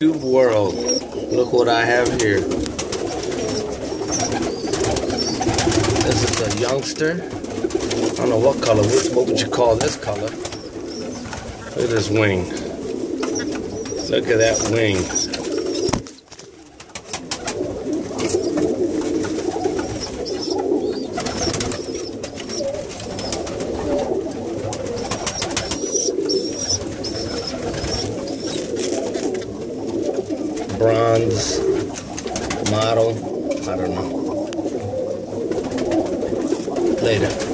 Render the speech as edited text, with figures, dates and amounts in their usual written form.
YouTube world. Look what I have here. This is a youngster. I don't know what color. What would you call this color? Look at this wing. Look at that wing. Bronze model. I don't know. Later.